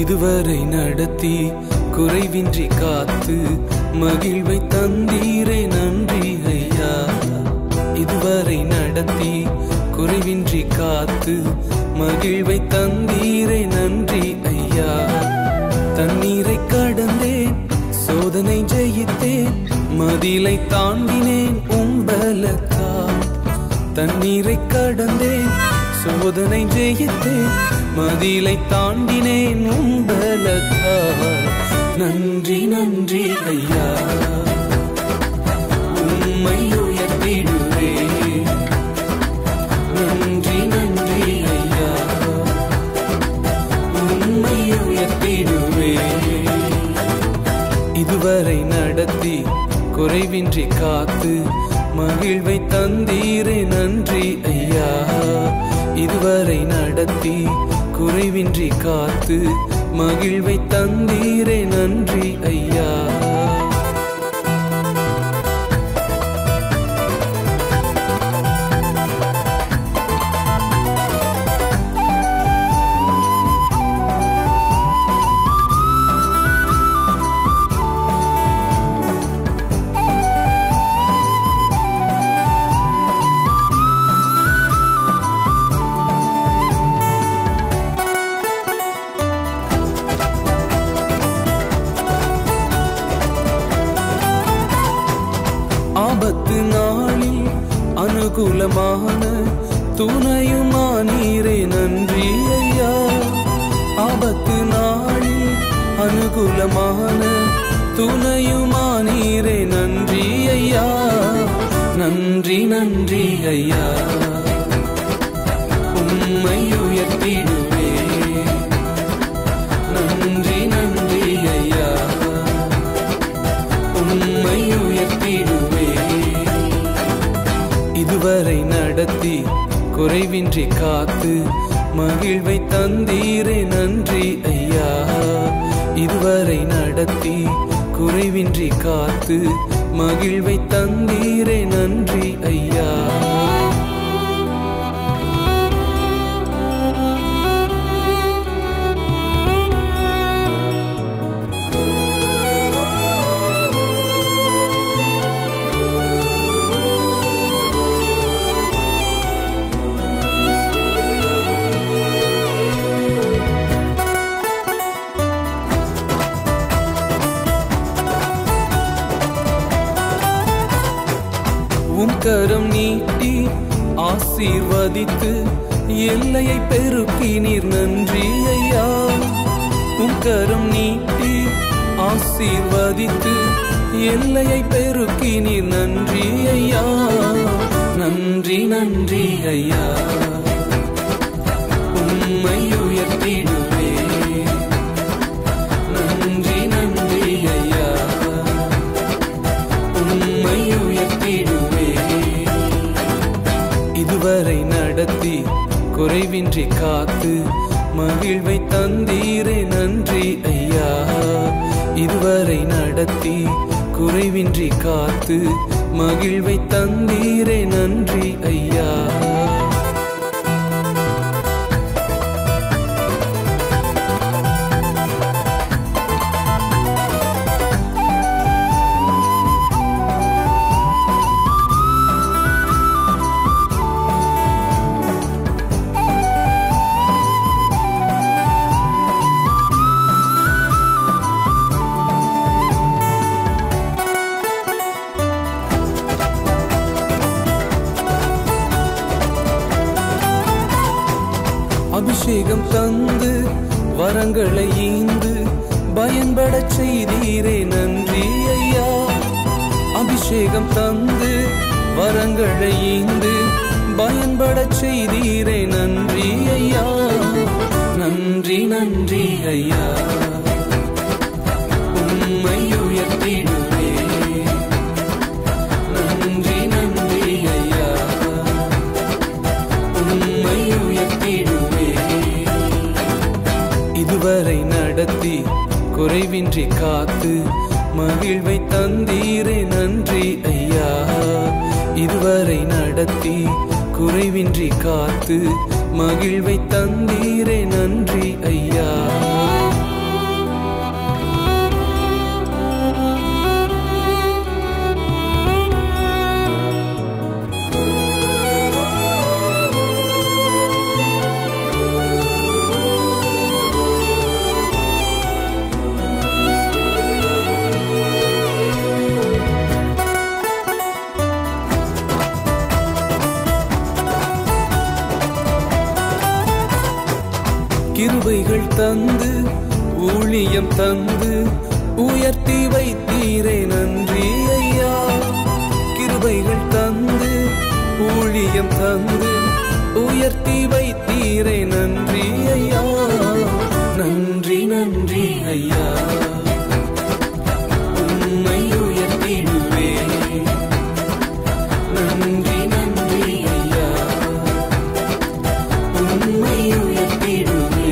இதுவரை நடத்தி குறைவின்றி காத்து மகிழ்வை தந்தீரே நன்றி ஐயா. இதுவரை நடத்தி குறைவின்றி காத்து மகிழ்வை தந்தீரே நன்றி ஐயா. தண்ணீரை கடந்தேன், சோதனை ஜெயித்தேன், மதிலை தாண்டினேன் உம்பலத்தால். தண்ணீரை கடந்தேன், சோதனை ஜெயித்தேன், மதிலை தாண்டினேன் உம்பலத்தால். நன்றி நன்றி ஐயா, உம்மை உயர்த்திடுவேன். நன்றி நன்றி ஐயா, உம்மை உயர்த்திடுவேன். இதுவரை நடத்தி குறைவின்றி காத்து மகிழ்வை தந்தீரே நன்றி ஐயா. இதுவரை நடத்தி குறைவின்றி காத்து மகிழ்வை தந்தீரே நன்றி ஐயா. ஆபத்து நாளில் அனுகூலமான துணையுமானீரே நன்றி ஐயா. ஆபத்து நாளில் அனுகூலமான துணையுமானீரே நன்றி ஐயா. நன்றி நன்றி ஐயா, உம்மை உயர்த்திடுவேன். நன்றி நன்றி ஐயா, உம்மை உயர்த்திடுவேன். இதுவரை நடத்தி குறைவின்றி காத்து மகிழ்வை தந்தீரே நன்றி ஐயா. இதுவரை நடத்தி குறைவின்றி காத்து மகிழ்வை தந்தீரே நன்றி ஐயா. உம் கரம் நீட்டி ஆசீர்வதித்து எல்லையை பெருக்கினீர் நன்றி ஐயா. உம் கரம் நீட்டி ஆசீர்வதித்து எல்லையை பெருக்கினீர் நன்றி ஐயா. நன்றி நன்றி ஐயா, உம்மை உயர்த்திடுவேன். நன்றி நன்றி ஐயா, உம்மை உயர்த்திடுவேன். இதுவரை நடத்தி குறைவின்றி காத்து மகிழ்வை தந்தீரே நன்றி ஐயா. இதுவரை நடத்தி குறைவின்றி காத்து மகிழ்வை தந்தீரே நன்றி ஐயா. அபிஷேகம் தந்து வரங்களை ஈந்து பயன்படச் செய்தீரே நன்றி ஐயா. அபிஷேகம் தந்து வரங்களை ஈந்து பயன்படச் செய்தீரே நன்றி ஐயா. நன்றி நன்றி ஐயா, உம்மை உயர்த்திடுவேன். நன்றி நன்றி ஐயா, உம்மை உயர்த்திடுவேன். இதுவரை நடத்தி குறைவின்றி காத்து மகிழ்வை தந்தீரே நன்றி ஐயா. இதுவரை நடத்தி குறைவின்றி காத்து மகிழ்வை தந்தீரே நன்றி ஐயா. கிருபைகள் தந்து ஊழியம் தந்து உயர்த்தி வைத்தீரே நன்றி ஐயா. கிருபைகள் தந்து ஊழியம் தந்து உயர்த்தி வைத்தீரே நன்றி ஐயா. நன்றி நன்றி ஐயா, உம்மை உயர்த்திடுவே. நன்றி நன்றி ஐயா, உம்மை உயர்த்திடுவே.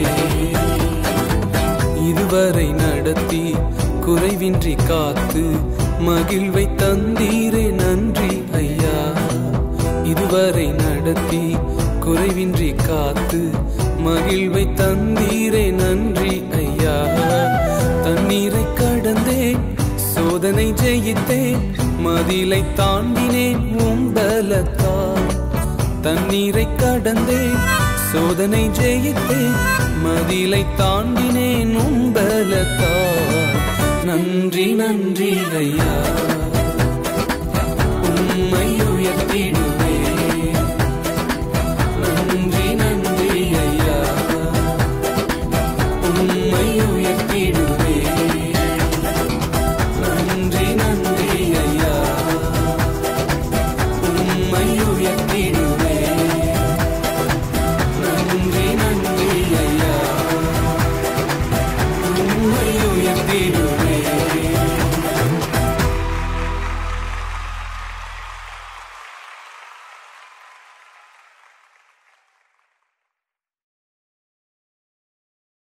இதுவரை நடத்தி குறைவின்றி காத்து மகிழ்வை தந்தீரே நன்றி ஐயா. இதுவரை நடத்தி குறைவின்றி காத்து மகிழ்வை தந்தீரே நன்றி ஐயா. தண்ணீரை கடந்தேன், சோதனை ஜெயித்தேன், மதிலை தாண்டினேன் உம்பலத்தால். தண்ணீரை கடந்தேன், சோதனை ஜெயித்தேன், மதிலை தாண்டினேன் உம்பலத்தால். நன்றி நன்றி ஐயா, உம்மை உயர்த்திடுவேன்.